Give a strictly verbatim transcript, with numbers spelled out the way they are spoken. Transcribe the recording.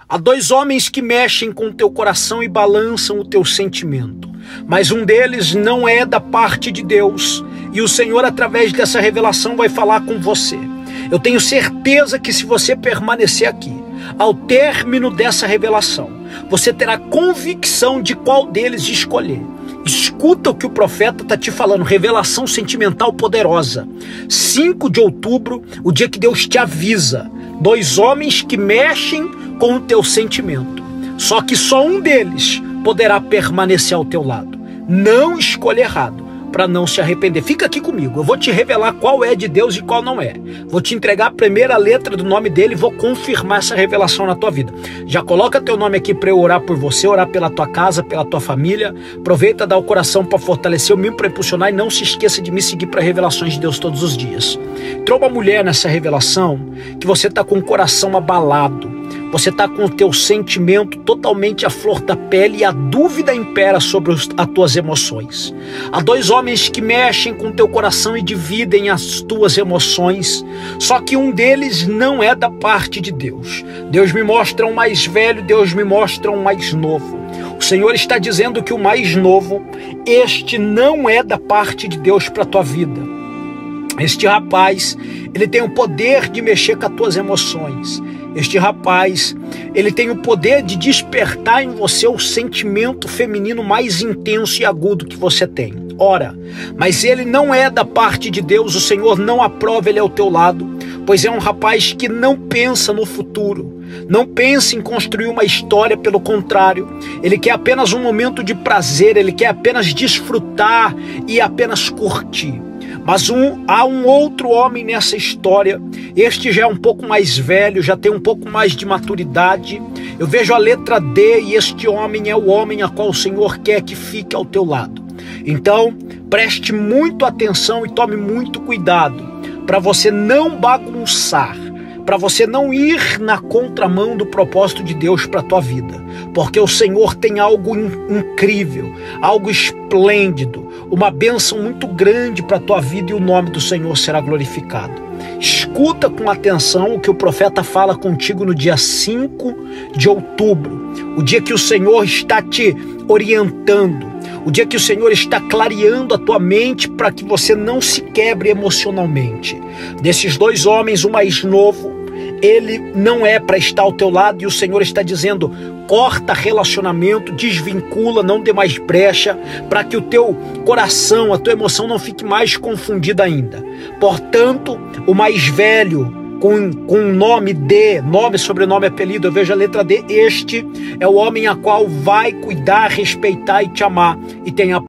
Há dois homens que mexem com o teu coração e balançam o teu sentimento, mas um deles não é da parte de Deus, e o Senhor, através dessa revelação, vai falar com você. Eu tenho certeza que se você permanecer aqui, ao término dessa revelação, você terá convicção de qual deles escolher. Escuta o que o profeta está te falando, revelação sentimental poderosa. cinco de outubro, o dia que Deus te avisa. Dois homens que mexem com o teu sentimento. Só que só um deles poderá permanecer ao teu lado. Não escolha errado, para não se arrepender. Fica aqui comigo, eu vou te revelar qual é de Deus e qual não é. Vou te entregar a primeira letra do nome dele e vou confirmar essa revelação na tua vida. Já coloca teu nome aqui para eu orar por você, orar pela tua casa, pela tua família. Aproveita, dá o coração para fortalecer o mim, para impulsionar, e não se esqueça de me seguir para revelações de Deus todos os dias. Entrou uma mulher nessa revelação que você está com o coração abalado. Você está com o teu sentimento totalmente à flor da pele e a dúvida impera sobre os, as tuas emoções. Há dois homens que mexem com o teu coração e dividem as tuas emoções, só que um deles não é da parte de Deus. Deus me mostra um mais velho, Deus me mostra um mais novo. O Senhor está dizendo que o mais novo, este não é da parte de Deus para a tua vida. Este rapaz, ele tem o poder de mexer com as tuas emoções. Este rapaz, ele tem o poder de despertar em você o sentimento feminino mais intenso e agudo que você tem. Ora, mas ele não é da parte de Deus, o Senhor não aprova ele ao teu lado, pois é um rapaz que não pensa no futuro, não pensa em construir uma história, pelo contrário, ele quer apenas um momento de prazer, ele quer apenas desfrutar e apenas curtir. Mas um, há um outro homem nessa história, este já é um pouco mais velho, já tem um pouco mais de maturidade. Eu vejo a letra D e este homem é o homem a qual o Senhor quer que fique ao teu lado. Então, preste muito atenção e tome muito cuidado para você não bagunçar, para você não ir na contramão do propósito de Deus para a tua vida, porque o Senhor tem algo in- incrível, algo esplêndido, uma bênção muito grande para a tua vida, e o nome do Senhor será glorificado. Escuta com atenção o que o profeta fala contigo no dia cinco de outubro, o dia que o Senhor está te orientando, o dia que o Senhor está clareando a tua mente para que você não se quebre emocionalmente. Desses dois homens, o mais novo, ele não é para estar ao teu lado, e o Senhor está dizendo: corta relacionamento, desvincula, não dê mais brecha, para que o teu coração, a tua emoção não fique mais confundida ainda. Portanto, o mais velho, com, com nome D, nome, sobrenome, apelido, eu vejo a letra D, este é o homem a qual vai cuidar, respeitar e te amar, e tem a